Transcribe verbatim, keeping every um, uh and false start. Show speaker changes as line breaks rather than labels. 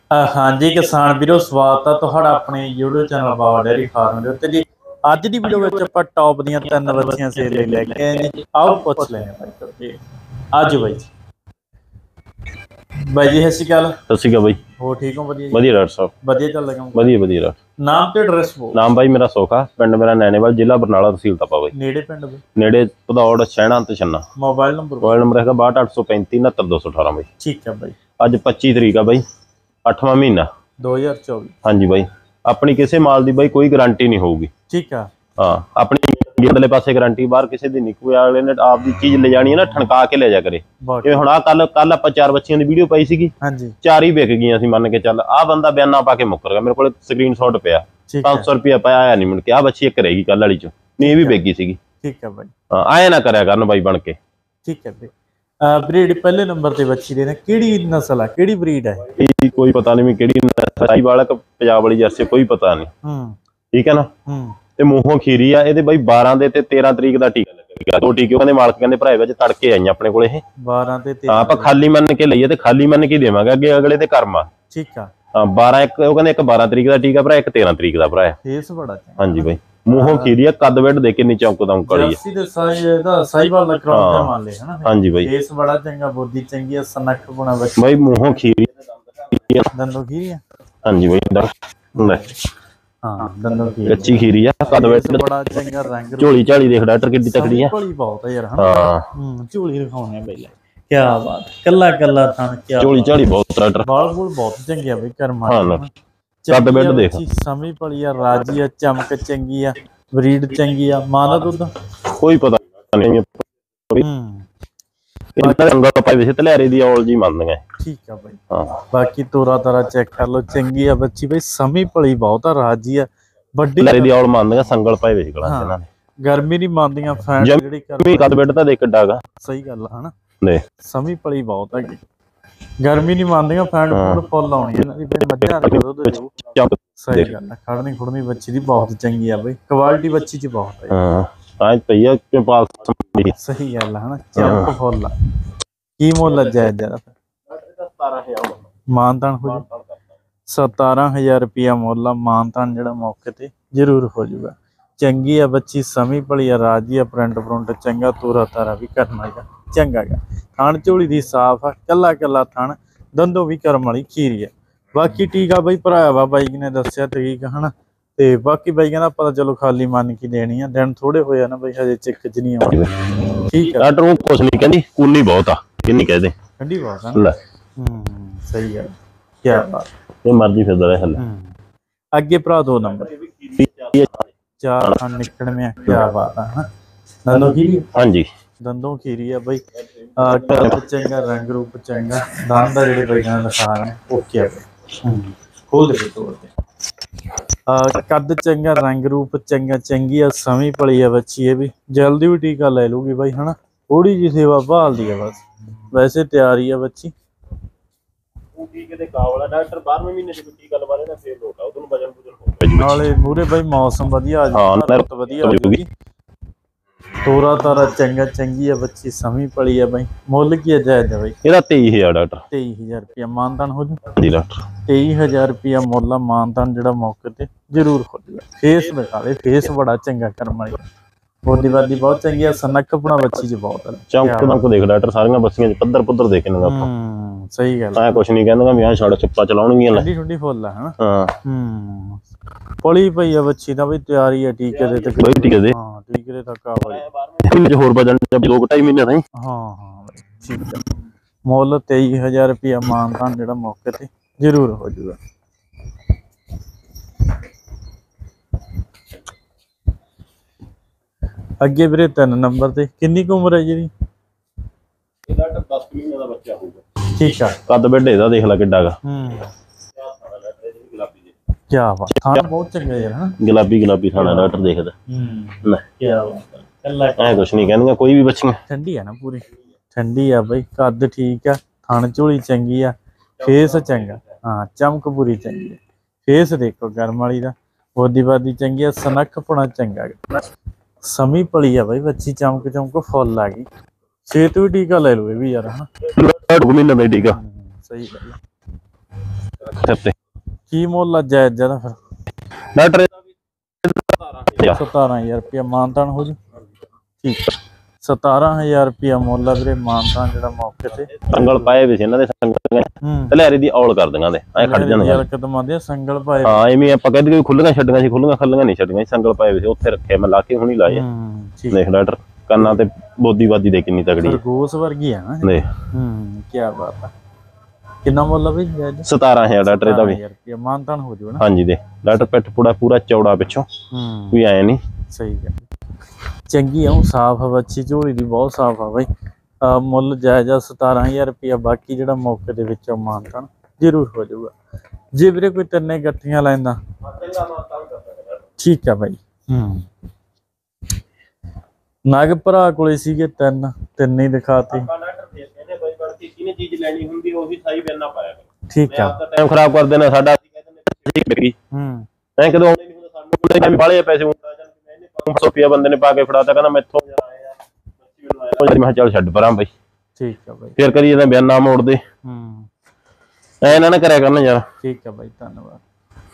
हाँ जी किसान वीरो स्वागत है तुहाडा अपने YouTube channel Baba dairy farm दे उत्ते जी। अज दी वीडियो विच आपां टॉप दीयां तीन बच्चियां सेल लई लैके आए जी। आओ पुछ लैने भाई तो जी आज भाई जी भाई जी सत श्री अकाल।
सत श्री अकाल भाई।
हो ठीक हो? वधिया
वधिया डॉक्टर साहब,
वधिया चल रहा हूं।
वधिया वधिया डॉक्टर।
नाम ते एड्रैस बोल।
नाम भाई मेरा सोखा, पिंड मेरा नैनेवाल, जिला बरनाला, तहसील तपा भाई।
नेड़े पिंड भाई?
नेड़े भदौड़, शहणा ते Channa.
Mobile number?
Mobile number है बाहठ अठ सौ पैंती उनहत्तर दो सौ अठारह भाई।
ठीक है भाई।
अज पच्ची तरीक है भाई, अठवां महीना
दो हज़ार चौबीस।
हाँ जी भाई। अपनी किसी माल की भाई कोई गारंटी नहीं होगी।
ठीक है
हाँ, अपनी अगले पासे गारंटी बाहर किसी की नहीं। कोई अगले ने आपकी चीज ले जानी है ना, ठणका के ले जा करे। जिवें हुण आ कल कल आपां चार बच्चियां दी वीडियो पाई सीगी,
हाँ जी
चार ही विक गईयां सी। मन के चल आ बंदा बयाना पा के मुकर गया। मेरे को स्क्रीनशॉट पिया, पांच सौ रुपया पाया आया नहीं मुड़ के। आ बच्ची एक रहेगी कल वाली चो, नहीं भी विक गई सीगी।
ठीक है भाई।
हाँ आए ना करया करन भाई बन के।
ठीक है भाई। ब्रीड पहले नंबर ते बच्ची देने किहड़ी नस्ल है, किहड़ी ब्रीड है?
ये कोई पता नहीं किहड़ी नस्ल वाला पंजाब वाली जर्सी, कोई पता नहीं।
हम्म
ठीक है ना।
हम्म
ते मूहों खीरी आ ਇਹਦੇ ਬਾਈ बारह ਦੇ ਤੇ तेरह ਤਰੀਕ ਦਾ ਟੀਕਾ ਲੱਗੇਗਾ। ਦੋ ਟੀਕੇ ਕਹਿੰਦੇ ਮਾਲਕ ਕਹਿੰਦੇ ਭਰਾਏ ਵਿੱਚ ਤੜਕੇ ਆਈਆਂ ਆਪਣੇ ਕੋਲ ਇਹ
बारह ਤੇ
ਹਾਂ। ਆਪਾਂ ਖਾਲੀ ਮੰਨ ਕੇ ਲਈਏ ਤੇ ਖਾਲੀ ਮੰਨ ਕੇ ਦੇਵਾਂਗੇ, ਅੱਗੇ ਅਗਲੇ ਤੇ ਕਰਮਾ।
ਠੀਕ ਆ।
ਹਾਂ बारह ਇੱਕ ਉਹ ਕਹਿੰਦੇ ਇੱਕ बारह ਤਰੀਕ ਦਾ ਟੀਕਾ ਭਰਾ, ਇੱਕ तेरह ਤਰੀਕ ਦਾ ਭਰਾ ਹੈ।
ਫੇਸ ਬੜਾ
ਹਾਂਜੀ ਬਾਈ। ਮੂੰਹੋਂ ਖੀਰੀ ਆ, ਕੱਦ ਵੱਡ ਦੇ ਕਿੰਨੀ ਚੌਂਕਦਮ ਕਲੀ ਆ।
ਜਰਸੀ ਦੇ ਸਾਈਜ਼ ਦਾ ਸਾਈਵਾਲ ਦਾ ਕਰਾਉਣ ਦਾ ਮੰਨ ਲੈ ਹਨਾ।
ਹਾਂਜੀ ਬਾਈ।
ਫੇਸ ਬੜਾ ਚੰਗਾ, ਬੋਦੀ ਚੰਗੀ ਆ, ਸਨੱਖ ਬਣਾ ਬੱਚੀ
ਬਾਈ। ਮੂੰਹੋਂ ਖੀਰੀ
ਦੰਦੋਂ ਖੀਰੀ ਆ।
ਹਾਂਜੀ ਬਾਈ। ਲੈ
ਹਾਂ ਦੰਦੋਂ ਖੀਰੀ,
ਕੱਚੀ ਖੀਰੀ ਆ, ਕੱਦ ਵੱਡ
ਬੜਾ ਚੰਗਾ ਰੰਗ।
ਝੋਲੀ ਝਾਲੀ ਦੇਖ ਡਾਕਟਰ ਕਿੱਡੀ ਤਕੜੀ ਆ।
ਝੋਲੀ ਬਹੁਤ ਆ ਯਾਰ ਹਨਾ।
ਹਾਂ
ਹੂੰ ਝੋਲੀ ਦਿਖਾਉਣੇ ਪਹਿਲਾਂ। ਕੀ ਬਾਤ, ਕੱਲਾ ਕੱਲਾ ਥਣ। ਕੀ
ਝੋਲੀ ਝਾਲੀ ਬਹੁਤ ਡਾਕਟਰ।
ਬਾਲ ਬੂਲ ਬਹੁਤ ਚੰਗੇ ਆ ਬਈ ਕਰਮਾ।
ਹਾਂ ਕੱਦ ਵੱਡ ਦੇਖ।
ਸਮੀ ਪਲੀ ਆ, ਰਾਜੀ ਆ, ਚਮਕ ਚੰਗੀ ਆ, ਬਰੀਡ ਚੰਗੀ ਆ। ਮਾਂ ਦਾ ਦੁੱਧ
ਕੋਈ ਪਤਾ ਨਹੀਂ।
ਹੂੰ
ਸੰਗਲ ਪਾਈ ਵੈਸੇ ਤਲਿਆਰੇ ਦੀ ਔਲ ਜੀ ਮੰਨਦੀਆਂ।
ਠੀਕ ਆ ਬਾਈ।
ਹਾਂ
ਬਾਕੀ ਤੋਰਾ ਤਾਰਾ ਚੈੱਕ ਕਰ ਲਓ, ਚੰਗੀ ਆ ਬੱਚੀ ਬਈ। ਸਮੀ ਪਲੀ ਬਹੁਤ ਆ, ਰਾਜੀ ਆ, ਵੱਡੀ
ਤਲਿਆਰੇ ਦੀ ਔਲ ਮੰਨਦੀਆਂ। ਸੰਗਲ ਪਾਈ ਵੇਚ ਗਲਾਂ ਇਹਨਾਂ ਨੇ,
ਗਰਮੀ ਨਹੀਂ ਮੰਨਦੀਆਂ। ਫੈਟ ਜਿਹੜੀ
ਕਰ ਕੱਦ ਬੈੱਡ ਤਾਂ ਦੇਖ ਕਿੱਡਾ ਗਾ।
ਸਹੀ ਗੱਲ ਆ ਹਨਾ।
ਨੇ
ਸਮੀ ਪਲੀ ਬਹੁਤ ਹੈਗੀ, ਗਰਮੀ ਨਹੀਂ ਮੰਨਦੀਆਂ। ਫੈਟ ਫੂਡ ਫੁੱਲ ਆਉਣੀ ਇਹਨਾਂ ਦੀ ਬਈ। ਮੱਝਾਂ ਦਾ ਦੁੱਧ ਦੇਊ। ਸਹੀ ਗੱਲ ਆ। ਖੜਨੀ ਖੁੜਨੀ ਬੱਚੀ ਦੀ ਬਹੁਤ ਚੰਗੀ ਆ ਬਈ। ਕੁਆਲਿਟੀ ਬੱਚੀ ਚ ਬਹੁਤ ਹੈ।
ਹਾਂ ਅੱਜ ਪਈ ਆ ਪਾਲ।
ਸਹੀ ਗੱਲ ਆ ਹਨਾ। ਚਮਕ ਫੁੱਲ ਆ। ਕੀ ਮੁੱਲ ਜਾਇਜ਼ ਜਰਾ
ਸਤਾਰਾਂ ਹਜ਼ਾਰ
ਮਾਨਤਾਨ ਹੋ ਜੂ। ਸਤਾਰਾਂ ਹਜ਼ਾਰ ਰੁਪਇਆ ਮੁੱਲ ਆ। ਮਾਨਤਾਨ ਜਿਹੜਾ ਮੌਕੇ ਤੇ ਜ਼ਰੂਰ ਹੋ ਜੂਗਾ। ਚੰਗੀ ਆ ਬੱਚੀ, ਸਮੀ ਭਲੀ ਆ, ਰਾਜੀ ਆ, ਪ੍ਰਿੰਟ ਪ੍ਰਿੰਟ ਚੰਗਾ, ਤੋਰਾ ਤਾਰਾ ਵੀ ਕਰਮ ਹੈਗਾ ਚੰਗਾ ਗਾ। ਥਣ ਝੋਲੀ ਦੀ ਸਾਫ ਆ, ਕੱਲਾ ਕੱਲਾ ਥਣ, ਦੰਦੋਂ ਵੀ ਕਰਮ ਵਾਲੀ ਖੀਰੀ ਆ। ਬਾਕੀ ਟੀਕਾ ਬਈ ਭਰਾਇਆ ਵਾ ਬਾਈ ਨੇ ਦੱਸਿਆ ਤਰੀਕ ਹਨਾ। ਤੇ ਬਾਕੀ ਬਾਈ ਕਹਿੰਦਾ ਆਪਾਂ ਤਾਂ ਚਲੋ ਖਾਲੀ ਮੰਨ ਕੇ ਦੇਣੀ ਆ। ਦਿਨ ਥੋੜੇ ਹੋਏ ਆ ਨਾ ਬਈ, ਹਜੇ ਚਿੱਕ ਚ ਨਹੀਂ ਆਉਂਦੀ। ਠੀਕ ਆ
ਡਾਕਟਰ ਨੂੰ ਕੁਛ ਨਹੀਂ ਕਹਿੰਦੀ, ਕੂਨੀ ਬਹੁਤ ਆ। ਕਿੰਨੀ ਕਹਦੇ
ਠੰਡੀ ਬਹੁਤ ਆ।
ਲੈ
ਹੂੰ ਸਹੀ ਗੱਲ। ਕੀ ਬਾਤ।
ਇਹ ਮਰਜ਼ੀ ਫਿਰਦਾ ਰਹੇ ਹੱਲ।
ਅੱਗੇ ਭਰਾ ਦੋ ਨੰਬਰ ਚਾਰ ਥਣ ਨਿਕਲਵੇਂ। ਕੀ ਬਾਤ ਆ ਹਨਾ। ਦੰਦੋਂ ਖੀਰੀ। ਹਾਂਜੀ ਦੰਦੋਂ ਖੀਰੀ ਆ ਬਈ। ਕੱਦ ਚੰਗਾ, ਰੰਗ ਰੂਪ ਚੰਗਾ, ਦੰਦ ਆ ਜਿਹੜੇ ਬਈ ਨਾਲ ਦਿਖਾ ਰਹੇ ਓਕੇ ਆ ਬਈ। ਖੋਲ ਦੇ ਤੋੜ ਤੇ। ਕੱਦ ਚੰਗਾ, ਰੰਗ ਰੂਪ ਚੰਗਾ, ਚੰਗੀ ਆ, ਸਮੀ ਭਲੀ ਆ ਬੱਚੀ। ਇਹ ਵੀ ਜਲਦੀ ਵੀ ਟੀਕਾ ਲੈ ਲੂਗੀ ਬਾਈ ਹਨਾ। ਥੋੜੀ ਜਿਹੀ ਸੇਵਾ ਭਾਲਦੀ ਆ ਬਸ, ਵੈਸੇ ਤਿਆਰੀ ਆ ਬੱਚੀ।
ਟੀਕੇ ਦੇ ਕਾਬਲ ਆ ਡਾਕਟਰ। ਬਾਰ੍ਹਵੇਂ ਮਹੀਨੇ ਚ ਟੀਕਾ ਲਵਾ ਲੈਣਾ ਫੇਰ ਲੋਟ ਆ। ਉਹਨੂੰ ਵਜਨ ਵਜਨ ਹੋ
ਨਾਲੇ ਮੂਰੇ ਬਾਈ ਮੌਸਮ ਵਧੀਆ ਆ ਜਾਊਗਾ, ਵਧੀਆ ਆ ਜੂਗੀ। ਤੋਰਾ ਤਾਰਾ ਚੰਗਾ, ਚੰਗੀ ਆ ਬੱਚੀ, ਸਮੀ ਭਲੀ ਆ ਬਾਈ। ਮੁੱਲ ਕੀ ਆ ਜਾਇਜ਼ ਬਾਈ?
ਇਹਦਾ ਤੇਈ ਹਜ਼ਾਰ ਡਾਕਟਰ।
ਤੇਈ ਹਜ਼ਾਰ ਰੁਪਇਆ ਮਾਨਤਾਨ ਹੋ ਜੂ।
ਜੀ ਡਾਕਟਰ।
ਤੇਈ ਹਜ਼ਾਰ ਰੁਪਇਆ ਮੁੱਲ ਆ। ਮਾਨਤਾਨ ਜਿਹੜਾ ਮੌਕੇ ਤੇ ਜ਼ਰੂਰ ਹੋ ਜੂਗਾ। ਫੇਸ ਦਿਖਾ ਦੇ, ਫੇਸ ਬੜਾ ਚੰਗਾ ਕਰਮ ਵਾਲੀ। ਬੋਦੀ ਬਾਦੀ ਬਹੁਤ ਚੰਗੀ ਆ, ਸਨੱਖ ਆਪਣਾ ਬੱਚੀ ਚ ਬਹੁਤ ਆ।
ਚਮਕ ਚਮਕ ਦੇਖ ਡਾਕਟਰ, ਸਾਰੀਆਂ ਬੱਸੀਆਂ ਚ ਪੱਧਰ ਪੁੱਧਰ ਦੇਖਣਗੇ ਆਪਾਂ।
ਹੂੰ ਸਹੀ ਗੱਲ।
ਐ ਕੁਛ ਨਹੀਂ ਕਹਿੰਦਾ ਵੀ ਆਹ ਛੜ ਛੱਪਾ ਚਲਾਉਣਗੀਆਂ।
ਠੰਡੀ ਠੰਡੀ ਫੁੱਲ ਆ ਹਨਾ।
ਹਾਂ
ਹੂੰ ਪਲੀ ਪਈ ਆ ਬੱਚੀ ਦਾ ਬਈ। ਤਿਆਰੀ ਆ ਟੀਕੇ ਦੇ ਤੇ।
ਬਈ ਟੀਕੇ ਦੇ।
ਹਾਂ ਟੀਕੇ ਦੇ ਤੱਕ ਆ ਬਾਈ।
ਇਹਦੇ ਹੋਰ ਵਜਨ ਦੋ ਢਾਈ ਮਹੀਨੇ ਦਾ।
ਹਾਂ ਹਾਂ ਠੀਕ ਆ। ਮੁੱਲ ਤੇਈ ਹਜ਼ਾਰ ਰੁਪਇਆ ਮਾਨਤਾਨ ਜਿਹੜਾ ਮੌਕੇ ਤੇ ਜ਼ਰੂਰ ਹੋ ਜੂਗਾ। ਅੱਗੇ ਵੀਰੇ ਤਿੰਨ ਨੰਬਰ ਤੇ ਕਿੰਨੀ ਕੁ ਉਮਰ ਹੈ ਜਿਹੜੀ?
ਇਹਦਾ ਦਸ ਮਹੀਨੇ ਦਾ ਬੱਚਾ ਹੋਊਗਾ।
ਠੀਕ ਆ।
ਕੱਦ ਵੱਡੇ ਦਾ ਦੇਖ ਲੈ ਕਿੱਡਾ ਗਾ।
ਹੂੰ ਕੀ ਬਾਤ। ਥਾਂ ਬਹੁਤ ਚੰਗਾ ਯਾਰ ਹਨਾ।
ਗੁਲਾਬੀ ਗੁਲਾਬੀ ਥਾਣਾ ਡਾਕਟਰ ਦੇਖਦਾ।
ਹੂੰ
ਲੈ
ਕੀ ਬਾਤ। ਕੱਲਾ
ਐ ਕੁਛ ਨਹੀਂ ਕਹਿੰਦੀਆਂ ਕੋਈ ਵੀ ਬੱਚੀਆਂ।
ਠੰਡੀ ਆ ਨਾ ਪੂਰੀ, ਠੰਡੀ ਆ ਬਈ। ਕੱਦ ਠੀਕ ਆ, ਥਣ ਝੋਲੀ ਚੰਗੀ ਆ, ਫੇਸ ਚੰਗਾ। ਹਾਂ ਚਮਕ ਪੂਰੀ ਚੰਗੀ ਆ। ਫੇਸ ਦੇਖੋ ਗਰਮ ਵਾਲੀ ਦਾ। ਬੋਦੀ ਬਾਦੀ ਚੰਗੀ ਆ, ਸਨੱਖ ਪੁਣਾ ਚੰਗਾ। ਸਮੀ ਭਲੀ ਆ ਬਈ ਬੱਚੀ, ਚਮਕ ਚਮਕ ਫੁੱਲ ਆ ਗਈ। ਛੇਤ ਵੀ ਟੀਕਾ ਲੈ ਲਓ ਇਹ ਵੀ ਯਾਰ ਹਨਾ।
ਮਹੀਨੇ ਦਾ ਟੀਕਾ।
ਸਹੀ ਗੱਲ।
ਸਿਰ ਤੇ
ਕੀ ਮੁੱਲ ਆ ਜਾਇਜ਼ ਜਦਾ ਫਿਰ?
ਡਾਕਟਰ
ਸਤਾਰਾਂ ਹਜ਼ਾਰ ਰੁਪਇਆ ਮਾਨਤਾਨ ਹੋ ਜੂ। ਠੀਕ ਆ, ਸਤਾਰਾਂ ਹਜ਼ਾਰ ਰੁਪਇਆ ਮੁੱਲ ਆ ਵੀਰੇ, ਮਾਨਤਾਨ ਜਿਹੜਾ ਮੌਕੇ ਤੇ।
ਸੰਗਲ ਪਾਏ ਵੇ ਸੀ ਇਹਨਾਂ ਦੇ, ਸੰਗਲ ਤਲੇਰੇ ਦੀ ਔਲ ਕਰ ਦਿੰਗਾ ਦੇ ਐ ਖੜ ਜਾਂਦੇ
ਯਾਰ ਕਦਮਾਂ ਦੇ ਸੰਗਲ ਪਾਏ।
ਹਾਂ ਐਵੇਂ ਆਪਾਂ ਕਹਿੰਦੇ ਕਿ ਖੁੱਲੀਆਂ ਛੱਡੀਆਂ ਸੀ, ਖੁੱਲੀਆਂ ਖੱਲੀਆਂ ਨਹੀਂ ਛੱਡੀਆਂ, ਸੰਗਲ ਪਾਏ ਵੇ ਸੀ ਉੱਥੇ ਰੱਖੇ, ਮੈਂ ਲਾ ਕੇ ਹੁਣੀ ਲਾਏ। ਦੇਖ ਡਾਕਟਰ ਕੰਨਾਂ ਤੇ ਬੋਦੀ ਬਾਦੀ ਦੇ ਕਿੰਨੀ ਤਗੜੀ,
ਖਰਗੋਸ਼ ਵਰਗੀ ਆ ਨਾ।
ਦੇਖ
ਹੂੰ ਕੀ ਬਾਤ ਆ। ਕਿੰਨਾ ਮੁੱਲ ਆ ਬਈ?
ਸਤਾਰਾਂ ਹਜ਼ਾਰ ਡਾਕਟਰ ਇਹਦਾ ਵੀ।
ਮਾਨਤਾਨ ਹੋ ਜੂ ਨਾ।
ਹਾਂਜੀ ਦੇ ਡਾਕਟਰ ਪਿੱਠ ਪੂੜਾ ਪੂਰਾ ਚੌੜਾ ਪਿੱਛੋਂ, ਵੀ ਆਏ ਨਹੀਂ।
ਸਹੀ ਗੱਲ, ਚੰਗੀ ਆ, ਸਾਫ ਆ ਬੱਚੀ, ਝੋਲੀ ਦੀ ਬਹੁਤ ਸਾਫ ਆ ਬਈ। ਮੁੱਲ ਜਾਇਜ਼ ਸਤਾਰਾਂ ਹਜ਼ਾਰ ਰੁਪਇਆ, ਬਾਕੀ ਜਿਹੜਾ ਮੌਕੇ ਦੇ ਵਿੱਚ ਮਾਨਤਾਨ ਜ਼ਰੂਰ ਹੋ ਜਾਊਗਾ। ਜੇ ਵੀਰੇ ਕੋਈ ਤਿੰਨੇ ਗੱਠੀਆਂ ਲੈਂਦਾ ਠੀਕ ਆ ਬਾਈ। ਹੂੰ ਨਗ ਭਰਾ ਕੋਲੇ ਸੀਗੇ ਤਿੰਨ, ਤਿੰਨ ਹੀ ਦਿਖਾਤੇ। ਠੀਕ ਆ,
ਟਾਈਮ ਖਰਾਬ ਕਰ ਦੇਣਾ ਸਾਡਾ।
ਹੂੰ
ਐ ਕਦੋਂ ਆਉਂਦੇ ਨਹੀਂ ਹੁੰਦਾ ਸਾਨੂੰ, ਟਾਈਮ ਬਾਲੇ ਪੈਸੇ ਪੰਜ ਸੌ ਰੁਪਇਆ ਬੰਦੇ ਨੇ ਪਾ ਕੇ ਫੜਾਤਾ, ਕਹਿੰਦਾ ਮੈਥੋਂ ਮੈਂ ਕਿਹਾ ਚੱਲ ਛੱਡ ਪਰਾਂ ਬਈ।
ਠੀਕ ਆ ਬਾਈ,
ਫਿਰ ਕਰੀ ਜਾਂਦਾ ਬਿਆਨ ਨਾ ਮੋੜਦੇ।
ਹੂੰ
ਐ ਨਾ ਨਾ ਕਰਿਆ ਕਰਨ ਯਾਰ।
ਠੀਕ ਆ ਬਾਈ, ਧੰਨਵਾਦ।